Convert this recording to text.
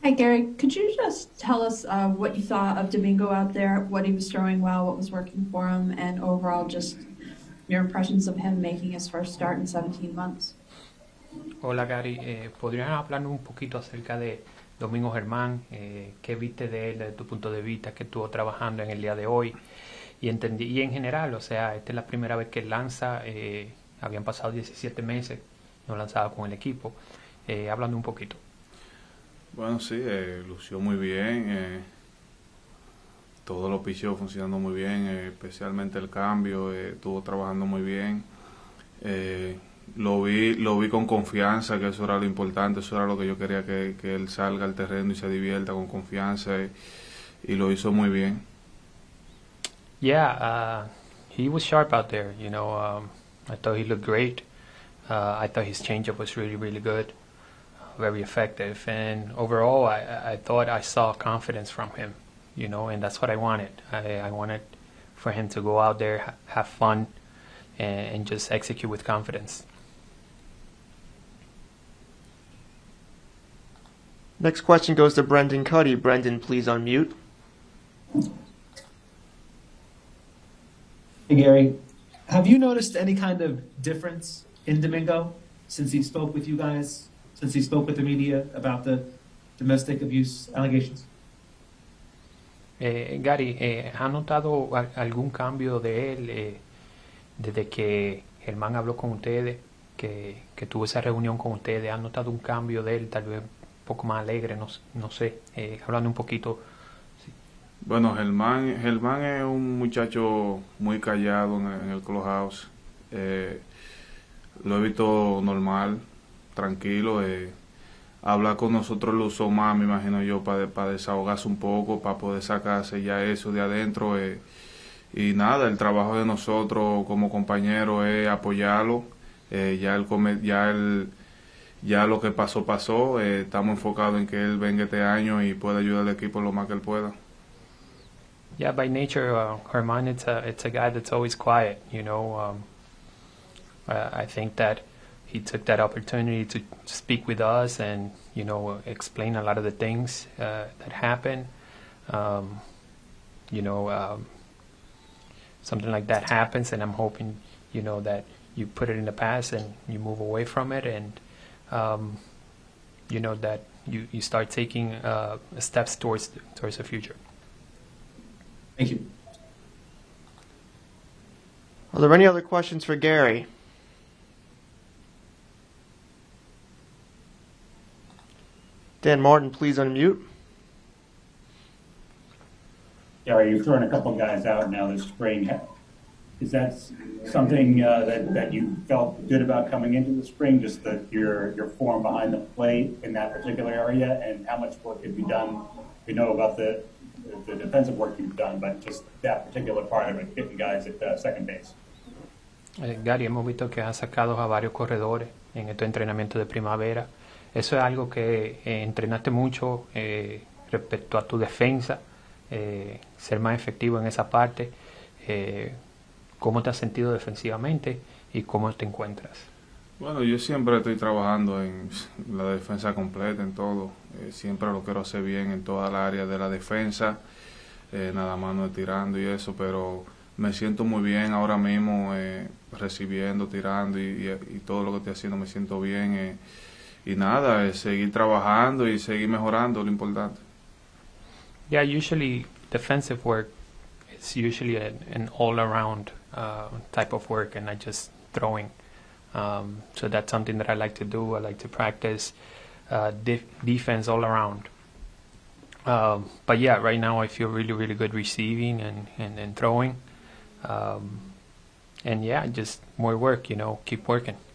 Hi, Gary. Could you just tell us what you thought of Domingo out there, what he was throwing well, what was working for him, and overall just your impressions of him making his first start in 17 months? Hola Gary, ¿podrías hablarnos un poquito acerca de Domingo Germán? ¿Qué viste de él desde tu punto de vista que estuvo trabajando en el día de hoy? Y en general, o sea, esta es la primera vez que él lanza, habían pasado 17 meses, no lanzaba con el equipo. Hablando un poquito. Bueno, sí, lució muy bien, todos los picheos funcionando muy bien, especialmente el cambio, estuvo trabajando muy bien. Lo vi con confianza, que eso era lo importante, eso era lo que yo quería, que él salga al terreno y se divierta con confianza, y lo hizo muy bien. Yeah, he was sharp out there, you know. I thought he looked great. I thought his changeup was really, really good, very effective. And overall, I thought I saw confidence from him, you know, and that's what I wanted. I wanted for him to go out there, have fun, and just execute with confidence. Next question goes to Brendan Cuddy. Brendan, please unmute. Hey Gary, have you noticed any kind of difference in Domingo since he spoke with you guys, since he spoke with the media about the domestic abuse allegations? Gary, ¿ha notado algún cambio de él desde que Germán habló con ustedes, que tuvo esa reunión con ustedes? ¿Ha notado un cambio de él, tal vez un poco más alegre, no sé, hablando un poquito? Sí. Bueno, Germán es un muchacho muy callado en el clubhouse. Lo he visto normal, tranquilo. Habla con nosotros lo usó más, me imagino yo, para desahogarse un poco, para poder sacarse ya eso de adentro. Y nada, el trabajo de nosotros como compañeros es apoyarlo. Ya lo que pasó. Estamos enfocados en que él venga este año y pueda ayudar al equipo lo más que él pueda. Yeah, by nature, Germán, it's a guy that's always quiet, you know. I think that he took that opportunity to speak with us and, you know, explain a lot of the things that happened. You know, something like that happens, and I'm hoping, you know, that you put it in the past and you move away from it, and you know, that you start taking steps towards the future. Thank you. Are there any other questions for Gary? Dan Martin, please unmute. Gary, you've thrown a couple guys out now this spring. Is that something that you felt good about coming into the spring, just your form behind the plate in that particular area, and how much work have you done? We know about the defensive work you've done, but just that particular part of it, getting guys at second base. Gary, hemos visto que has sacado a varios corredores en estos entrenamientos de primavera. Eso es algo que entrenaste mucho respecto a tu defensa, ser más efectivo en esa parte. ¿Cómo te has sentido defensivamente y cómo te encuentras? Bueno, yo siempre estoy trabajando en la defensa completa, en todo. Siempre lo quiero hacer bien en toda la área de la defensa, nada más no tirando y eso, pero me siento muy bien ahora mismo, recibiendo, tirando y todo lo que estoy haciendo me siento bien. Y nada, seguir trabajando y seguir mejorando, lo importante. Yeah, usually defensive work is usually an all-around type of work, and not just throwing. So that's something that I like to do. I like to practice defense all around. But yeah, right now I feel really, really good receiving and throwing. And yeah, just more work, you know, keep working.